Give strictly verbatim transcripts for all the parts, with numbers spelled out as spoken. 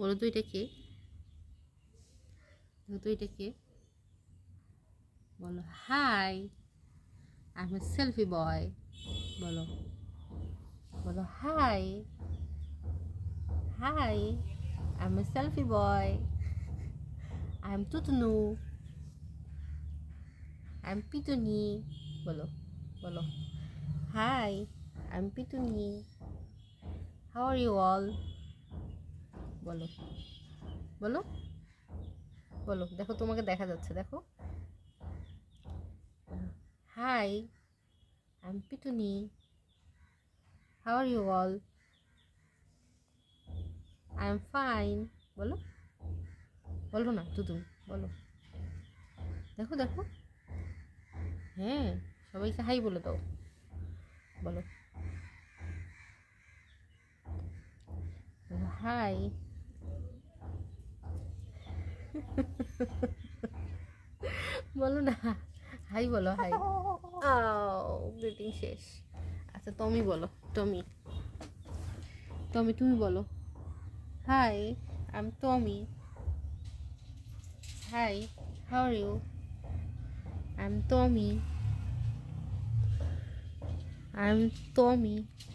বলো তো এটা কে? দেখো তো এটা কে? বলো hi, I am a selfie boy. বলো বলো hi, hi, I am a selfie boy. I am Tutnu, I am Pituni. বলো বলো hi, I am Pituni, how are you all? বলো বলো বলো দেখো তোমাকে দেখা যাচ্ছে, দেখো। Hi, I am Pituni, how are you all? I am fine. বলো বলো না তুতুন, বলো। দেখো দেখো, হ্যাঁ, সবাইকে হাই বলে দাও। বলো হাই। বলো না, হাই বলো, হাই। গ্রিটিং শেষ। আচ্ছা টমি বলো, টমি টমি তুমি বলো hi, I am Tommy, hi, how are you? I am Tommy, I am Tommy.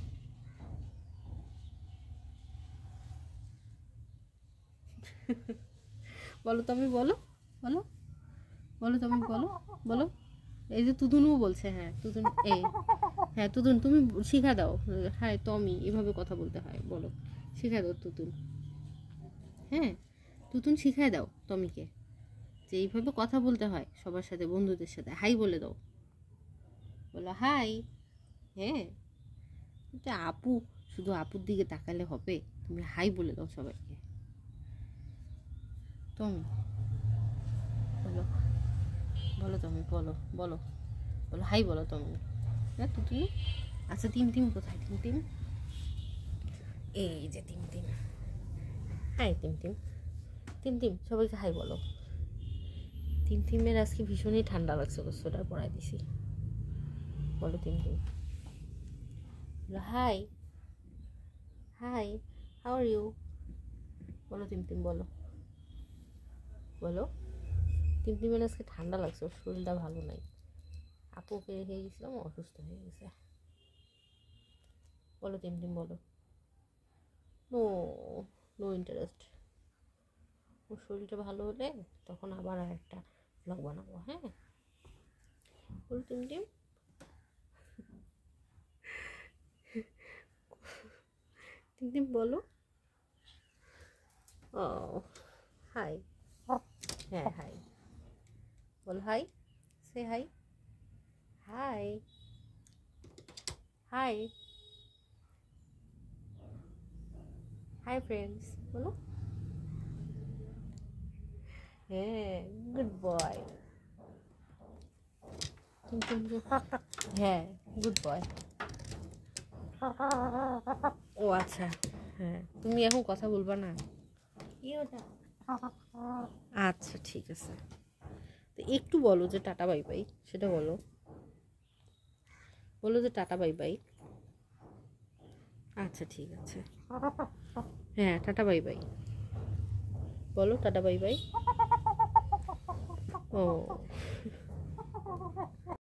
বলো তুমি, বলো বলো বলো তুমি, বলো বলো। এই যে তুতুনও বলছে, হ্যাঁ তুতুন, এই হ্যাঁ তুতুন তুমি শিখা দাও, হাই টমি এভাবে কথা বলতে হয়, বলো শিখা দাও তুতুন। হ্যাঁ তুতুন শিখাই দাও টমিকে যে এইভাবে কথা বলতে হয় সবার সাথে, বন্ধুদের সাথে হাই বলে দাও। বলো হাই। হ্যাঁ, এটা আপু, শুধু আপুর দিকে তাকালে হবে, তুমি হাই বলে দাও সবাইকে। টমি বলো বলো তুমি, বলো বলো বলো হাই বলো তুমি। হ্যাঁ তুতুন। আচ্ছা টিম টিম কোথায়? টিম টিম, এই যে Tim Tim. Hi Tim Tim, Tim Tim সবাইকে হাই বলো। টিম টিমের আজকে ভীষণই ঠান্ডা লাগছে, সোয়েটার পরাই দিছি। বলো টিম টিম, বলো hi, hi, how are you? বলো টিম টিম, বলো বলো। টিম টিমের আজকে ঠান্ডা লাগছে, ওর শরীরটা ভালো নাই, আপুকে রেখে গেছিলাম, অসুস্থ হয়ে গেছে। বলো টিম টিম, বলো। No, no interest. ওর শরীরটা ভালো হলে তখন আবার আর একটা ব্লগ বানাবো। হ্যাঁ বলো টিম টিম, টিম টিম বলো। ও হাই, হ্যাঁ হাই বলো, hi, say hi, hi, hi, hi friends, বলো। হ্যাঁ গুড বয়। হ্যাঁ গুড বয়। ও আচ্ছা, হ্যাঁ তুমি এখন কথা বলবা না? আচ্ছা ঠিক আছে, তো একটু বলো যে টাটা বাই বাই, সেটা বলো, বলো যে টাটা বাই বাই। আচ্ছা ঠিক আছে, হ্যাঁ টাটা বাই বাই বলো, টাটা বাই বাই। ও